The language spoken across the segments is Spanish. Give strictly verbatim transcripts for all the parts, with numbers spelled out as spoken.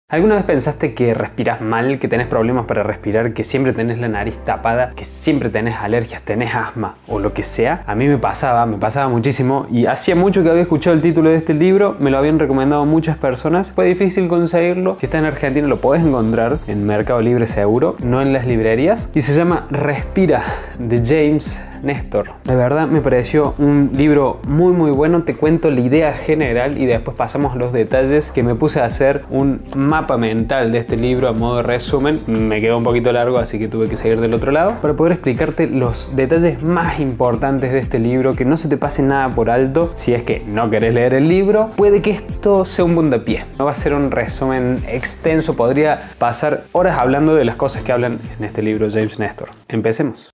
¿Alguna vez pensaste que respiras mal, que tenés problemas para respirar, que siempre tenés la nariz tapada, que siempre tenés alergias, tenés asma o lo que sea? A mí me pasaba, me pasaba muchísimo y hacía mucho que había escuchado el título de este libro, me lo habían recomendado muchas personas, fue difícil conseguirlo. Si estás en Argentina lo podés encontrar en Mercado Libre seguro, no en las librerías, y se llama Respira, de James Nestor. De verdad me pareció un libro muy muy bueno. Te cuento la idea general y después pasamos a los detalles, que me puse a hacer un mapa mental de este libro a modo de resumen. Me quedó un poquito largo, así que tuve que seguir del otro lado para poder explicarte los detalles más importantes de este libro, que no se te pase nada por alto. Si es que no querés leer el libro, puede que esto sea un puntapié. No va a ser un resumen extenso, podría pasar horas hablando de las cosas que hablan en este libro James Nestor. Empecemos.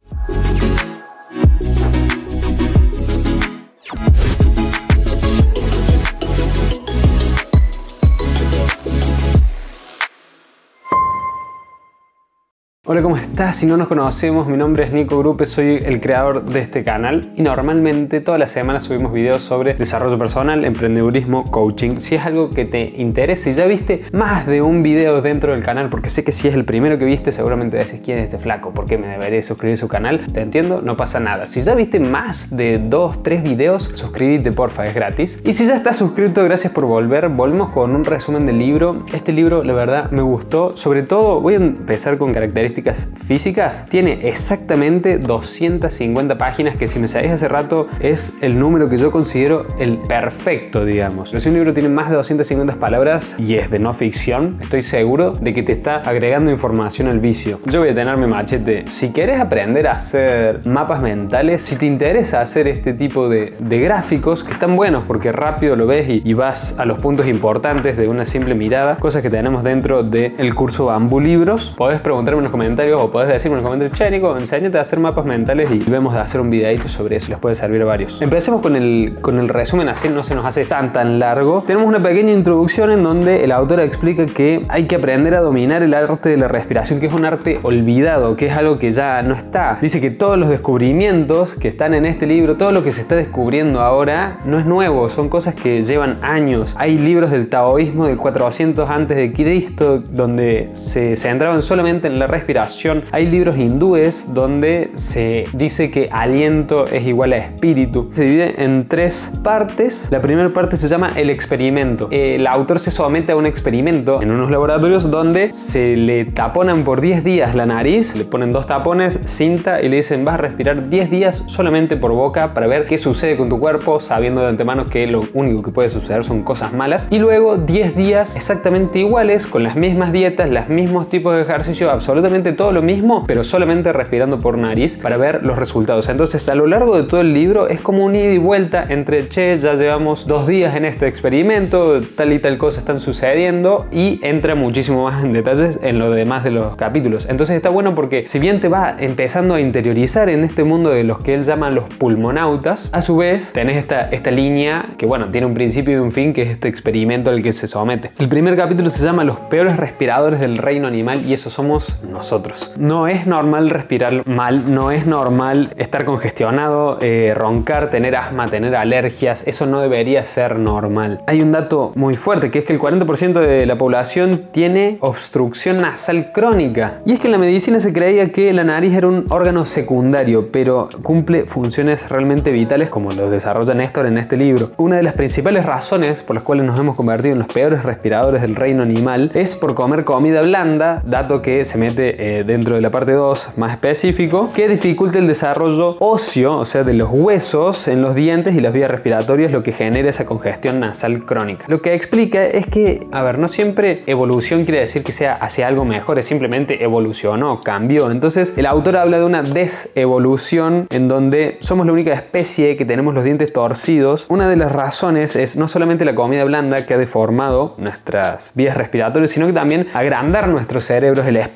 Hola, ¿cómo estás? Si no nos conocemos, mi nombre es Nico Grupe, soy el creador de este canal y normalmente todas las semanas subimos videos sobre desarrollo personal, emprendedurismo, coaching. Si es algo que te interesa y ya viste más de un video dentro del canal, porque sé que si es el primero que viste seguramente decís, ¿quién es este flaco? ¿Por qué me debería suscribir a su canal? Te entiendo, no pasa nada. Si ya viste más de dos, tres videos, suscríbete porfa, es gratis. Y si ya estás suscrito, gracias por volver. Volvemos con un resumen del libro. Este libro la verdad me gustó, sobre todo voy a empezar con características físicas. Tiene exactamente doscientas cincuenta páginas, que si me sabéis hace rato es el número que yo considero el perfecto, digamos. Pero si un libro tiene más de doscientas cincuenta palabras y es de no ficción, estoy seguro de que te está agregando información al vicio. Yo voy a tener mi machete. Si querés aprender a hacer mapas mentales, si te interesa hacer este tipo de, de gráficos que están buenos porque rápido lo ves y, y vas a los puntos importantes de una simple mirada, cosas que tenemos dentro del curso Bambú Libros, podés preguntarme en los comentarios o podés decirme en los comentarios, che Nico, enséñate a hacer mapas mentales y vemos de hacer un videito sobre eso, les puede servir a varios. Empecemos con el, con el resumen, así no se nos hace tan tan largo. Tenemos una pequeña introducción en donde el autor explica que hay que aprender a dominar el arte de la respiración, que es un arte olvidado, que es algo que ya no está. Dice que todos los descubrimientos que están en este libro, todo lo que se está descubriendo ahora no es nuevo, son cosas que llevan años. Hay libros del taoísmo del cuatrocientos antes de Cristo donde se centraban solamente en la respiración. Hay libros hindúes donde se dice que aliento es igual a espíritu. Se divide en tres partes. La primera parte se llama el experimento. El autor se somete a un experimento en unos laboratorios donde se le taponan por diez días la nariz, le ponen dos tapones, cinta y le dicen vas a respirar diez días solamente por boca para ver qué sucede con tu cuerpo, sabiendo de antemano que lo único que puede suceder son cosas malas. Y luego diez días exactamente iguales, con las mismas dietas, los mismos tipos de ejercicio, absolutamente todo lo mismo, pero solamente respirando por nariz para ver los resultados. Entonces a lo largo de todo el libro es como un ida y vuelta entre che, ya llevamos dos días en este experimento, tal y tal cosa están sucediendo, y entra muchísimo más en detalles en lo demás de los capítulos. Entonces está bueno porque si bien te va empezando a interiorizar en este mundo de los que él llama los pulmonautas, a su vez tenés esta, esta línea que bueno, tiene un principio y un fin, que es este experimento al que se somete. El primer capítulo se llama Los peores respiradores del reino animal, y eso somos nosotros. No es normal respirar mal, no es normal estar congestionado, eh, roncar, tener asma, tener alergias. Eso no debería ser normal. Hay un dato muy fuerte, que es que el cuarenta por ciento de la población tiene obstrucción nasal crónica. Y es que en la medicina se creía que la nariz era un órgano secundario, pero cumple funciones realmente vitales, como los desarrolla Nestor en este libro. Una de las principales razones por las cuales nos hemos convertido en los peores respiradores del reino animal es por comer comida blanda, dato que se mete Eh, dentro de la parte dos más específico, que dificulta el desarrollo óseo, o sea de los huesos en los dientes y las vías respiratorias, lo que genera esa congestión nasal crónica. Lo que explica es que, a ver, no siempre evolución quiere decir que sea hacia algo mejor, es simplemente evolucionó, cambió. Entonces el autor habla de una desevolución en donde somos la única especie que tenemos los dientes torcidos. Una de las razones es no solamente la comida blanda que ha deformado nuestras vías respiratorias, sino que también agrandar nuestros cerebros, el espacio donde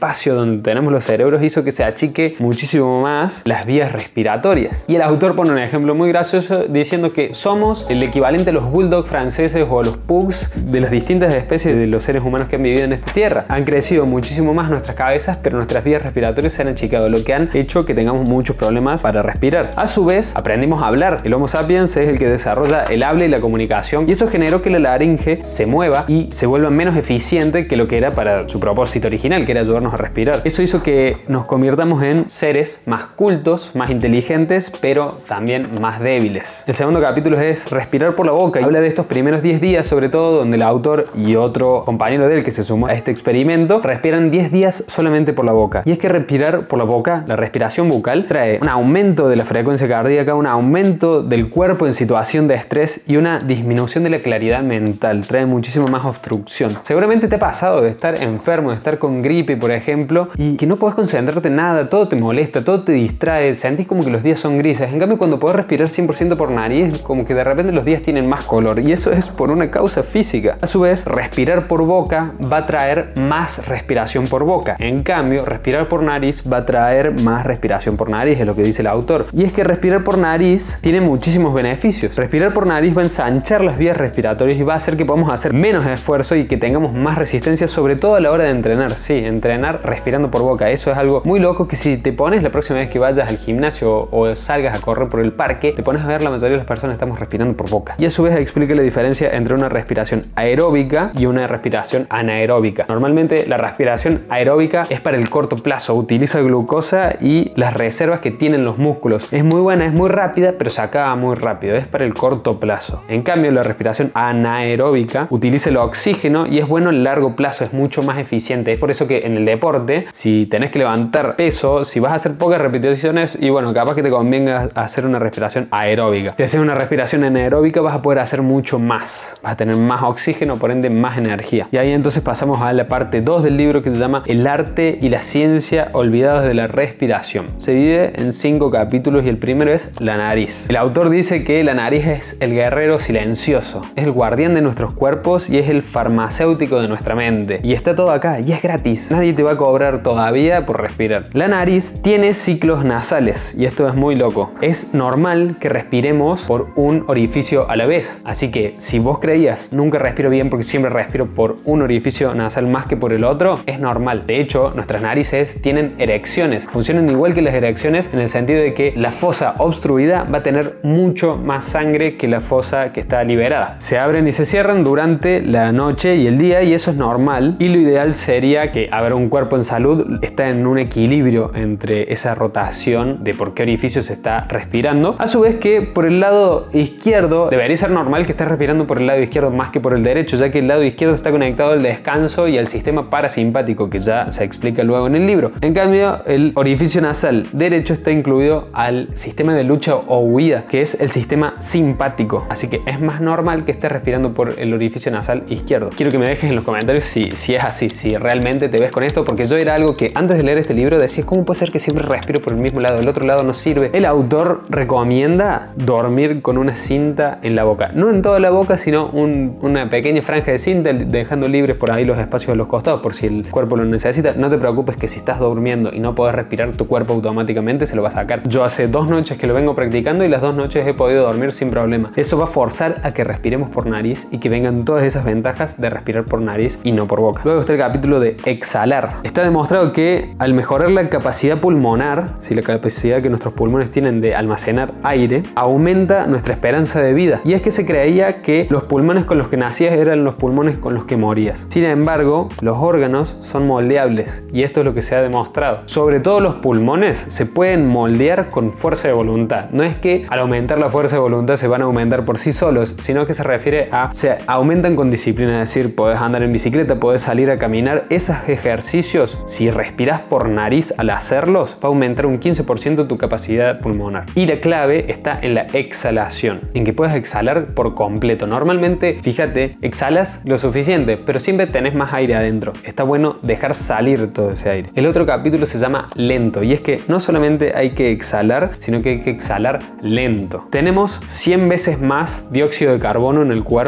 donde tenemos los cerebros hizo que se achique muchísimo más las vías respiratorias. Y el autor pone un ejemplo muy gracioso diciendo que somos el equivalente a los bulldogs franceses o a los pugs de las distintas especies de los seres humanos que han vivido en esta tierra. Han crecido muchísimo más nuestras cabezas, pero nuestras vías respiratorias se han achicado, lo que han hecho que tengamos muchos problemas para respirar. A su vez, aprendimos a hablar. El Homo sapiens es el que desarrolla el habla y la comunicación, y eso generó que la laringe se mueva y se vuelva menos eficiente que lo que era para su propósito original, que era ayudarnos a respirar. Eso hizo que nos convirtamos en seres más cultos, más inteligentes, pero también más débiles. El segundo capítulo es respirar por la boca y habla de estos primeros diez días, sobre todo, donde el autor y otro compañero de él que se sumó a este experimento respiran diez días solamente por la boca. Y es que respirar por la boca, la respiración bucal, trae un aumento de la frecuencia cardíaca, un aumento del cuerpo en situación de estrés y una disminución de la claridad mental. Trae muchísimo más obstrucción. Seguramente te ha pasado de estar enfermo, de estar con gripe, por ejemplo, y que no podés concentrarte en nada, todo te molesta, todo te distrae, sentís como que los días son grises. En cambio, cuando podés respirar cien por ciento por nariz, como que de repente los días tienen más color, y eso es por una causa física. A su vez, respirar por boca va a traer más respiración por boca. En cambio, respirar por nariz va a traer más respiración por nariz, es lo que dice el autor. Y es que respirar por nariz tiene muchísimos beneficios. Respirar por nariz va a ensanchar las vías respiratorias y va a hacer que podamos hacer menos esfuerzo y que tengamos más resistencia, sobre todo a la hora de entrenar. Sí, entrenar respirando por boca. Eso es algo muy loco que si te pones la próxima vez que vayas al gimnasio o salgas a correr por el parque, te pones a ver, la mayoría de las personas estamos respirando por boca. Y a su vez explica la diferencia entre una respiración aeróbica y una respiración anaeróbica. Normalmente la respiración aeróbica es para el corto plazo, utiliza glucosa y las reservas que tienen los músculos. Es muy buena, es muy rápida, pero se acaba muy rápido, es para el corto plazo. En cambio, la respiración anaeróbica utiliza el oxígeno y es bueno a largo plazo, es mucho más eficiente. Es por eso que en el deporte, si tenés que levantar peso, si vas a hacer pocas repeticiones, y bueno, capaz que te convenga hacer una respiración aeróbica. Si haces una respiración anaeróbica, vas a poder hacer mucho más, vas a tener más oxígeno, por ende más energía. Y ahí entonces pasamos a la parte dos del libro, que se llama El arte y la ciencia olvidados de la respiración. Se divide en cinco capítulos y el primero es la nariz. El autor dice que la nariz es el guerrero silencioso, es el guardián de nuestros cuerpos y es el farmacéutico de nuestra mente. Y está todo acá y es gratis. Nadie te va a cobrar todavía por respirar. La nariz tiene ciclos nasales y esto es muy loco. Es normal que respiremos por un orificio a la vez. Así que si vos creías nunca respiro bien porque siempre respiro por un orificio nasal más que por el otro, es normal. De hecho, nuestras narices tienen erecciones. Funcionan igual que las erecciones en el sentido de que la fosa obstruida va a tener mucho más sangre que la fosa que está liberada. Se abren y se cierran durante la noche y el día y eso es normal. Y lo ideal sería que, a ver, un cuerpo en salud está en un equilibrio entre esa rotación de por qué orificio se está respirando. A su vez que por el lado izquierdo debería ser normal que estés respirando por el lado izquierdo más que por el derecho, ya que el lado izquierdo está conectado al descanso y al sistema parasimpático, que ya se explica luego en el libro. En cambio, el orificio nasal derecho está incluido al sistema de lucha o huida, que es el sistema simpático. Así que es más normal que estés respirando por el orificio nasal izquierdo. Quiero que me dejes en los comentarios si, si es así, si realmente te ves con esto, porque yo era algo que antes de leer este libro decía, ¿cómo puede ser que siempre respiro por el mismo lado? El otro lado no sirve. El autor recomienda dormir con una cinta en la boca. No en toda la boca, sino un, una pequeña franja de cinta, dejando libres por ahí los espacios a los costados por si el cuerpo lo necesita. No te preocupes que si estás durmiendo y no podés respirar, tu cuerpo automáticamente se lo va a sacar. Yo hace dos noches que lo vengo practicando y las dos noches he podido dormir sin problema. Eso va a forzar a que respiremos por nariz y que vengan todas esas ventajas de respirar por nariz y no por boca. Luego está el capítulo de exhalar. Está demostrado que al mejorar la capacidad pulmonar, si la capacidad que nuestros pulmones tienen de almacenar aire, aumenta nuestra esperanza de vida. Y es que se creía que los pulmones con los que nacías eran los pulmones con los que morías. Sin embargo, los órganos son moldeables y esto es lo que se ha demostrado. Sobre todo los pulmones se pueden moldear con fuerza de voluntad. No es que al aumentar la fuerza de voluntad se van a aumentar por sí solos, sino que se refiere a se aumentan con disciplina, es decir, podés andar en bicicleta, podés salir a caminar. Esos ejercicios, si respirás por nariz al hacerlos, va a aumentar un quince por ciento tu capacidad pulmonar. Y la clave está en la exhalación, en que puedes exhalar por completo. Normalmente, fíjate, exhalas lo suficiente, pero siempre tenés más aire adentro. Está bueno dejar salir todo ese aire. El otro capítulo se llama lento, y es que no solamente hay que exhalar, sino que hay que exhalar lento. Tenemos cien veces más dióxido de carbono en el cuerpo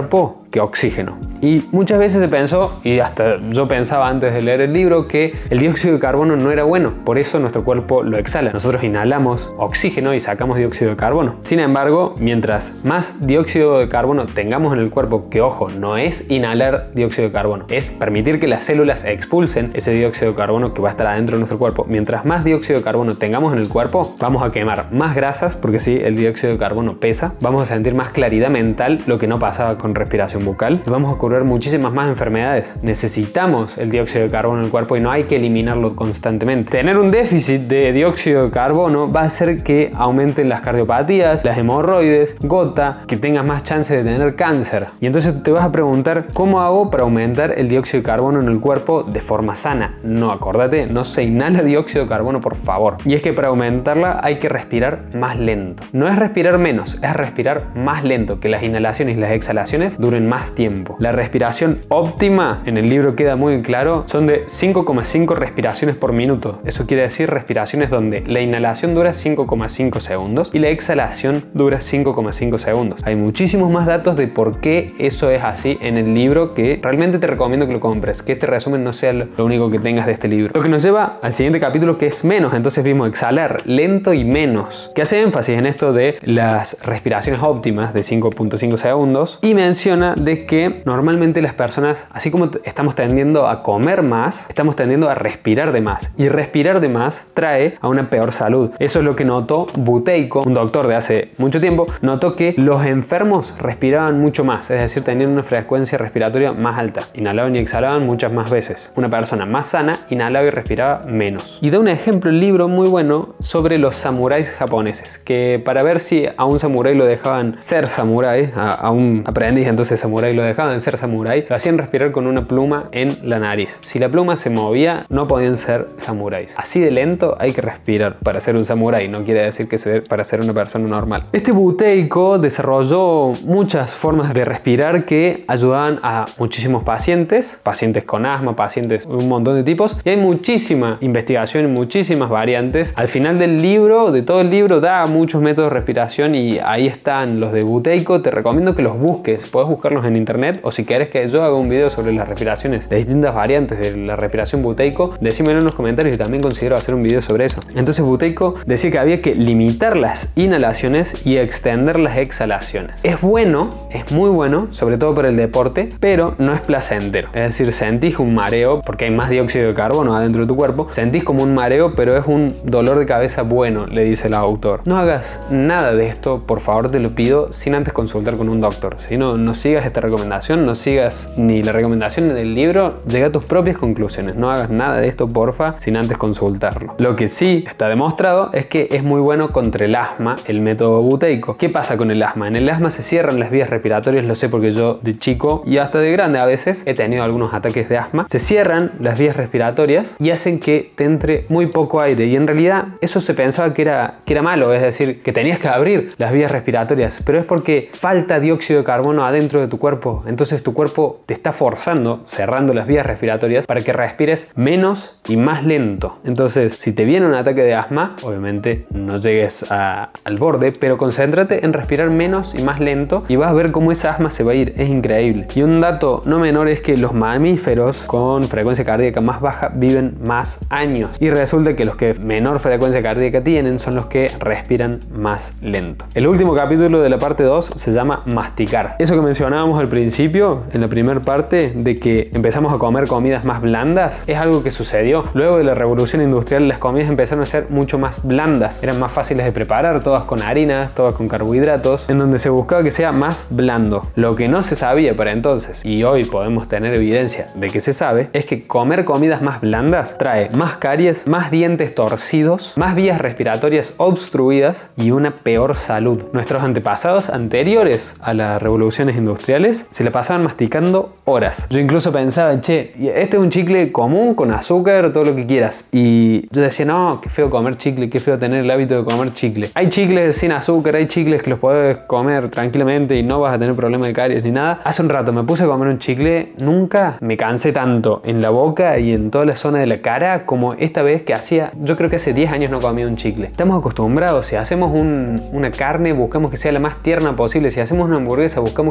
que oxígeno. Y muchas veces se pensó, y hasta yo pensaba antes de leer el libro, que el dióxido de carbono no era bueno, por eso nuestro cuerpo lo exhala. Nosotros inhalamos oxígeno y sacamos dióxido de carbono. Sin embargo, mientras más dióxido de carbono tengamos en el cuerpo, que ojo, no es inhalar dióxido de carbono, es permitir que las células expulsen ese dióxido de carbono que va a estar adentro de nuestro cuerpo. Mientras más dióxido de carbono tengamos en el cuerpo, vamos a quemar más grasas, porque sí, el dióxido de carbono pesa, vamos a sentir más claridad mental, lo que no pasaba con respiración bucal, vamos a curar muchísimas más enfermedades. Necesitamos el dióxido de carbono en el cuerpo y no hay que eliminarlo constantemente. Tener un déficit de dióxido de carbono va a hacer que aumenten las cardiopatías, las hemorroides, gota, que tengas más chance de tener cáncer. Y entonces te vas a preguntar, ¿cómo hago para aumentar el dióxido de carbono en el cuerpo de forma sana? No, acordate, no se inhala dióxido de carbono, por favor. Y es que para aumentarla hay que respirar más lento. No es respirar menos, es respirar más lento, que las inhalaciones y las exhalaciones duren más tiempo. La respiración óptima, en el libro queda muy claro, son de cinco coma cinco respiraciones por minuto. Eso quiere decir respiraciones donde la inhalación dura cinco coma cinco segundos y la exhalación dura cinco coma cinco segundos. Hay muchísimos más datos de por qué eso es así en el libro, que realmente te recomiendo que lo compres, que este resumen no sea lo único que tengas de este libro. Lo que nos lleva al siguiente capítulo, que es menos. Entonces vimos exhalar lento y menos, que hace énfasis en esto de las respiraciones óptimas de cinco punto cinco segundos y menciona de que normalmente las personas, así como estamos tendiendo a comer más, estamos tendiendo a respirar de más, y respirar de más trae a una peor salud. Eso es lo que notó Buteyko, un doctor de hace mucho tiempo. Notó que los enfermos respiraban mucho más, es decir, tenían una frecuencia respiratoria más alta, inhalaban y exhalaban muchas más veces. Una persona más sana inhalaba y respiraba menos. Y da un ejemplo el libro muy bueno sobre los samuráis japoneses, que para ver si a un samurái lo dejaban ser samurái, a, a un aprendiz entonces samurái lo dejaban ser samurái, lo hacían respirar con una pluma en la nariz. Si la pluma se movía, no podían ser samuráis. Así de lento hay que respirar para ser un samurái, no quiere decir que se para ser una persona normal. Este Buteyko desarrolló muchas formas de respirar que ayudaban a muchísimos pacientes, pacientes con asma, pacientes de un montón de tipos, y hay muchísima investigación y muchísimas variantes. Al final del libro, de todo el libro, da muchos métodos de respiración y ahí están los de Buteyko. Te recomiendo que los busques, puedes buscarlos en internet, o si quieres que yo haga un video sobre las respiraciones, las distintas variantes de la respiración Buteyko, decímelo en los comentarios y también considero hacer un video sobre eso. Entonces Buteyko decía que había que limitar las inhalaciones y extender las exhalaciones. Es bueno, es muy bueno, sobre todo para el deporte, pero no es placentero. Es decir, sentís un mareo porque hay más dióxido de carbono adentro de tu cuerpo, sentís como un mareo, pero es un dolor de cabeza bueno, le dice el autor. No hagas nada de esto, por favor, te lo pido, sin antes consultar con un doctor. Si no, no sigas esta recomendación, no sigas ni la recomendación del libro, llega a tus propias conclusiones. No hagas nada de esto, porfa, sin antes consultarlo. Lo que sí está demostrado es que es muy bueno contra el asma el método Buteyko. ¿Qué pasa con el asma? En el asma se cierran las vías respiratorias, lo sé porque yo de chico y hasta de grande a veces he tenido algunos ataques de asma. Se cierran las vías respiratorias y hacen que te entre muy poco aire, y en realidad eso se pensaba que era, que era malo, es decir, que tenías que abrir las vías respiratorias, pero es porque falta dióxido de carbono adentro de tu cuerpo. Entonces tu cuerpo te está forzando, cerrando las vías respiratorias para que respires menos y más lento. Entonces, si te viene un ataque de asma, obviamente no llegues a, al borde, pero concéntrate en respirar menos y más lento y vas a ver cómo esa asma se va a ir. Es increíble. Y un dato no menor es que los mamíferos con frecuencia cardíaca más baja viven más años, y resulta que los que menor frecuencia cardíaca tienen son los que respiran más lento. El último capítulo de la parte dos se llama masticar. Eso que mencionábamos al principio, en la primera parte, de que empezamos a comer comidas más blandas, es algo que sucedió. Luego de la revolución industrial, las comidas empezaron a ser mucho más blandas, eran más fáciles de preparar, todas con harinas, todas con carbohidratos, en donde se buscaba que sea más blando. Lo que no se sabía para entonces, y hoy podemos tener evidencia de que se sabe, es que comer comidas más blandas trae más caries, más dientes torcidos, más vías respiratorias obstruidas y una peor salud. Nuestros antepasados anteriores a las revoluciones industriales se la pasaban masticando horas. Yo incluso pensaba, che, este es un chicle común con azúcar, todo lo que quieras, y yo decía, no, qué feo comer chicle, qué feo tener el hábito de comer chicle. Hay chicles sin azúcar, hay chicles que los puedes comer tranquilamente y no vas a tener problema de caries ni nada. Hace un rato me puse a comer un chicle, nunca me cansé tanto en la boca y en toda la zona de la cara como esta vez, que hacía, yo creo que hace diez años no comía un chicle. Estamos acostumbrados, si hacemos un, una carne buscamos que sea la más tierna posible, si hacemos una hamburguesa buscamos que sea lo más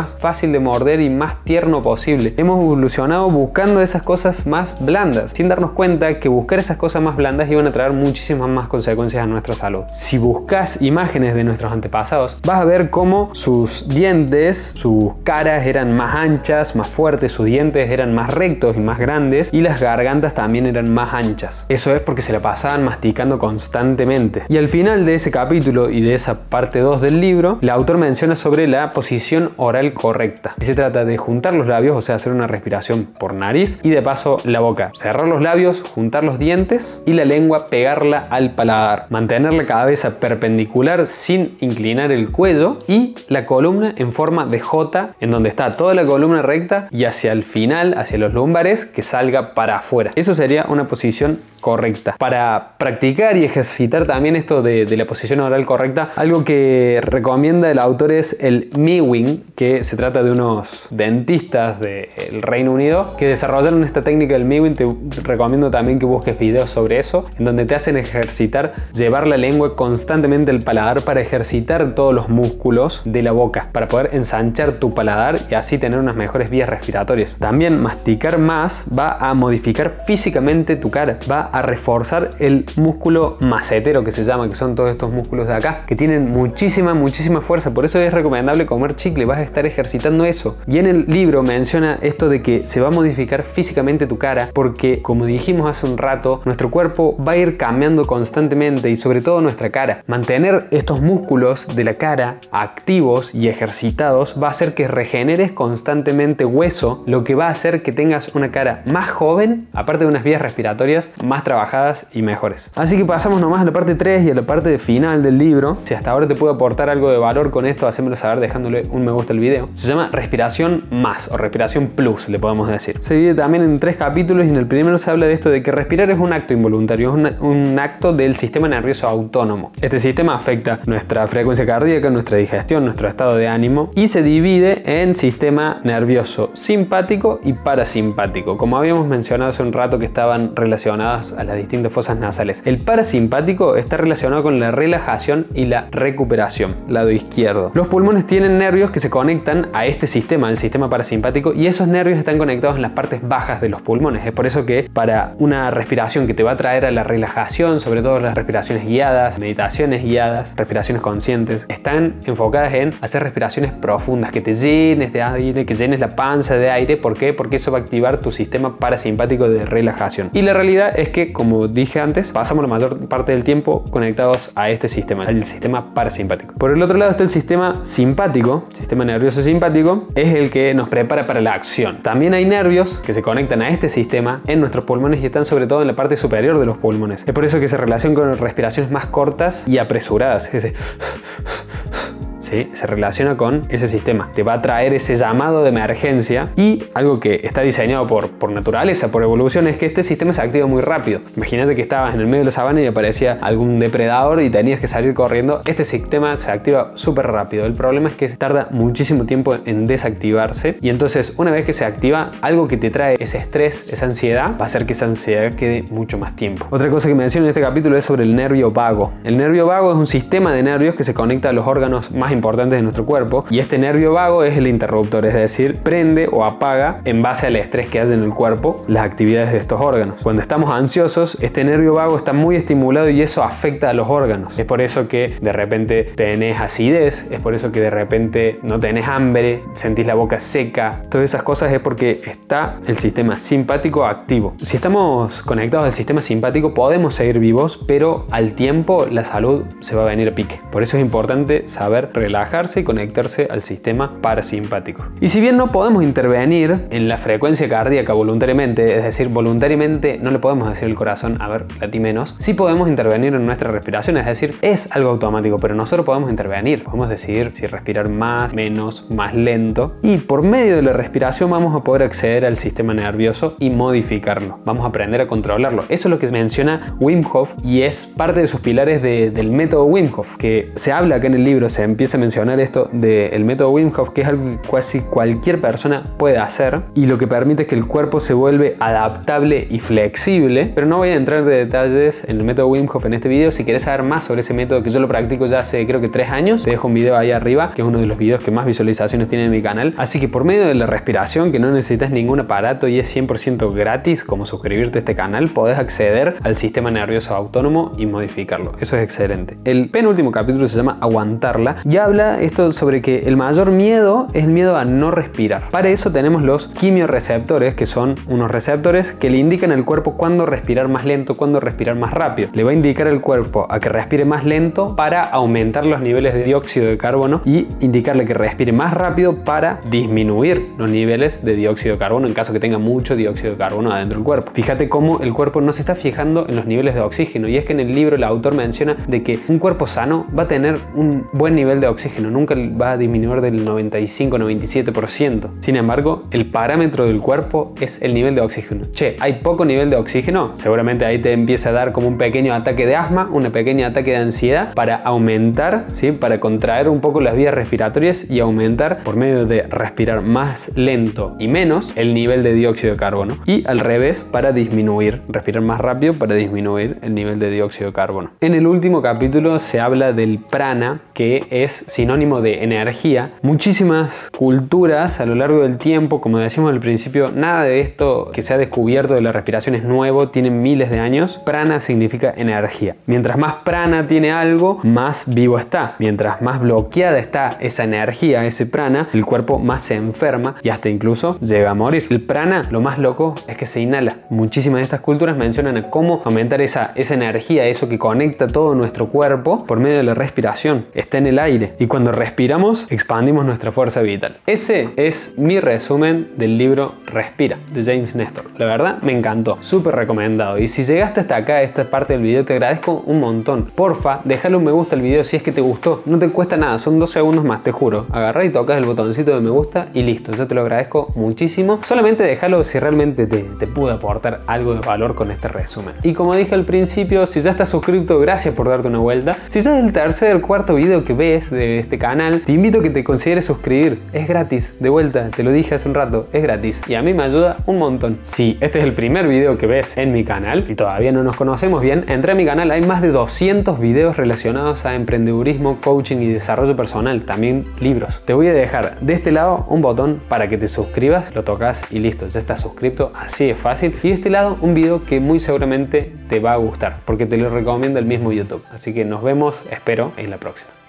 más fácil de morder y más tierno posible. Hemos evolucionado buscando esas cosas más blandas, sin darnos cuenta que buscar esas cosas más blandas iban a traer muchísimas más consecuencias a nuestra salud. Si buscas imágenes de nuestros antepasados, vas a ver cómo sus dientes, sus caras eran más anchas, más fuertes, sus dientes eran más rectos y más grandes, y las gargantas también eran más anchas. Eso es porque se la pasaban masticando constantemente. Y al final de ese capítulo y de esa parte dos del libro, el autor menciona sobre la posición oral correcta. Y se trata de juntar los labios, o sea, hacer una respiración por nariz, y de paso la boca. Cerrar los labios, juntar los dientes y la lengua pegarla al paladar. Mantener la cabeza perpendicular sin inclinar el cuello y la columna en forma de J, en donde está toda la columna recta y hacia el final, hacia los lumbares, que salga para afuera. Eso sería una posición correcta. Para practicar y ejercitar también esto de, de la posición oral correcta, algo que recomienda el autor es el mewing, que se trata de unos dentistas del Reino Unido que desarrollaron esta técnica del mewing. Te recomiendo también que busques videos sobre eso, en donde te hacen ejercitar llevar la lengua constantemente al paladar para ejercitar todos los músculos de la boca, para poder ensanchar tu paladar y así tener unas mejores vías respiratorias. También masticar más va a modificar físicamente tu cara, va a reforzar el músculo macetero, que se llama, que son todos estos músculos de acá, que tienen muchísima, muchísima fuerza. Por eso es recomendable comer chicle, vas a estar ejercitando eso. Y en el libro menciona esto de que se va a modificar físicamente tu cara, porque como dijimos hace un rato, nuestro cuerpo va a ir cambiando constantemente y sobre todo nuestra cara. Mantener estos músculos de la cara activos y ejercitados va a hacer que regeneres constantemente hueso, lo que va a hacer que tengas una cara más joven, aparte de unas vías respiratorias más trabajadas y mejores. Así que pasamos nomás a la parte tres y a la parte final del libro. Si hasta ahora te puedo aportar algo de valor con esto, hacémelo saber dejándole un me gusta al video. Se llama respiración más o respiración plus, le podemos decir. Se divide también en tres capítulos y en el primero se habla de esto de que respirar es un acto involuntario, es una, un acto del sistema nervioso autónomo. Este sistema afecta nuestra frecuencia cardíaca, nuestra digestión, nuestro estado de ánimo, y se divide en sistema nervioso simpático y parasimpático, como habíamos mencionado hace un rato, que estaban relacionadas a las distintas fosas nasales. El parasimpático está relacionado con la relajación y la recuperación, lado izquierdo. Los pulmones tienen nervios que se conectan a este sistema, el sistema parasimpático, y esos nervios están conectados en las partes bajas de los pulmones. Es por eso que para una respiración que te va a traer a la relajación, sobre todo las respiraciones guiadas, meditaciones guiadas, respiraciones conscientes, están enfocadas en hacer respiraciones profundas, que te llenes de aire, que llenes la panza de aire. ¿Por qué? Porque eso va a activar tu sistema parasimpático de relajación. Y la realidad es que, como dije antes, pasamos la mayor parte del tiempo conectados a este sistema, el sistema parasimpático. Por el otro lado está el sistema simpático, sistema nervioso simpático, es el que nos prepara para la acción. También hay nervios que se conectan a este sistema en nuestros pulmones y están sobre todo en la parte superior de los pulmones. Es por eso que se relacionan con respiraciones más cortas y apresuradas. Ese ¿sí? Se relaciona con ese sistema. Te va a traer ese llamado de emergencia, y algo que está diseñado por, por naturaleza, por evolución, es que este sistema se activa muy rápido. Imagínate que estabas en el medio de la sabana y aparecía algún depredador y tenías que salir corriendo. Este sistema se activa súper rápido. El problema es que tarda muchísimo tiempo en desactivarse, y entonces una vez que se activa, algo que te trae ese estrés, esa ansiedad, va a hacer que esa ansiedad quede mucho más tiempo. Otra cosa que menciona en este capítulo es sobre el nervio vago. El nervio vago es un sistema de nervios que se conecta a los órganos más importantes de nuestro cuerpo, y este nervio vago es el interruptor, es decir, prende o apaga en base al estrés que hay en el cuerpo las actividades de estos órganos. Cuando estamos ansiosos, este nervio vago está muy estimulado y eso afecta a los órganos. Es por eso que de repente tenés acidez, es por eso que de repente no tenés hambre, sentís la boca seca. Todas esas cosas es porque está el sistema simpático activo. Si estamos conectados al sistema simpático, podemos seguir vivos, pero al tiempo la salud se va a venir a pique. Por eso es importante saber relajar y conectarse al sistema parasimpático. Y si bien no podemos intervenir en la frecuencia cardíaca voluntariamente, es decir, voluntariamente no le podemos decir al corazón, a ver, latí menos, sí podemos intervenir en nuestra respiración, es decir, es algo automático, pero nosotros podemos intervenir, podemos decidir si respirar más, menos, más lento, y por medio de la respiración vamos a poder acceder al sistema nervioso y modificarlo, vamos a aprender a controlarlo. Eso es lo que menciona Wim Hof, y es parte de sus pilares de, del método Wim Hof, que se habla acá en el libro, se empieza quise mencionar esto del método Wim Hof, que es algo que casi cualquier persona puede hacer y lo que permite es que el cuerpo se vuelve adaptable y flexible. Pero no voy a entrar de detalles en el método Wim Hof en este video. Si quieres saber más sobre ese método, que yo lo practico ya hace creo que tres años, te dejo un video ahí arriba, que es uno de los videos que más visualizaciones tiene en mi canal. Así que por medio de la respiración, que no necesitas ningún aparato y es cien por ciento gratis, como suscribirte a este canal, podés acceder al sistema nervioso autónomo y modificarlo. Eso es excelente. El penúltimo capítulo se llama Aguantarla y habla esto sobre que el mayor miedo es el miedo a no respirar. Para eso tenemos los quimiorreceptores, que son unos receptores que le indican al cuerpo cuándo respirar más lento, cuándo respirar más rápido. Le va a indicar al cuerpo a que respire más lento para aumentar los niveles de dióxido de carbono y indicarle que respire más rápido para disminuir los niveles de dióxido de carbono en caso que tenga mucho dióxido de carbono adentro del cuerpo. Fíjate cómo el cuerpo no se está fijando en los niveles de oxígeno, y es que en el libro el autor menciona de que un cuerpo sano va a tener un buen nivel de oxígeno, nunca va a disminuir del noventa y cinco a noventa y siete por ciento. Sin embargo, el parámetro del cuerpo es el nivel de oxígeno. Che, hay poco nivel de oxígeno, seguramente ahí te empieza a dar como un pequeño ataque de asma, un pequeño ataque de ansiedad, para aumentar, ¿sí? Para contraer un poco las vías respiratorias y aumentar por medio de respirar más lento y menos el nivel de dióxido de carbono, y al revés para disminuir, respirar más rápido para disminuir el nivel de dióxido de carbono. En el último capítulo se habla del prana, que es sinónimo de energía. Muchísimas culturas a lo largo del tiempo, como decimos al principio, nada de esto que se ha descubierto de la respiración es nuevo, tienen miles de años. Prana significa energía. Mientras más prana tiene algo, más vivo está. Mientras más bloqueada está esa energía, ese prana, el cuerpo más se enferma y hasta incluso llega a morir. El prana, lo más loco es que se inhala. Muchísimas de estas culturas mencionan a cómo aumentar esa, esa energía, eso que conecta todo nuestro cuerpo por medio de la respiración. Está en el aire y cuando respiramos expandimos nuestra fuerza vital. Ese es mi resumen del libro Respira, de James Nestor. La verdad me encantó, súper recomendado. Y si llegaste hasta acá, a esta parte del video, te agradezco un montón. Porfa, déjale un me gusta al video si es que te gustó. No te cuesta nada, son dos segundos más, te juro. Agarrá y tocas el botoncito de me gusta y listo. Yo te lo agradezco muchísimo. Solamente déjalo si realmente te, te pude aportar algo de valor con este resumen. Y como dije al principio, si ya estás suscrito, gracias por darte una vuelta. Si ya es el tercer o cuarto video que ves de este canal, te invito a que te consideres suscribir. Es gratis, de vuelta, te lo dije hace un rato, es gratis y a mí me ayuda un montón. Si este es el primer video que ves en mi canal y todavía no nos conocemos bien, entra a mi canal, hay más de doscientos videos relacionados a emprendedurismo, coaching y desarrollo personal, también libros. Te voy a dejar de este lado un botón para que te suscribas, lo tocas y listo, ya estás suscrito, así de fácil. Y de este lado un video que muy seguramente te va a gustar porque te lo recomienda el mismo YouTube. Así que nos vemos, espero, en la próxima.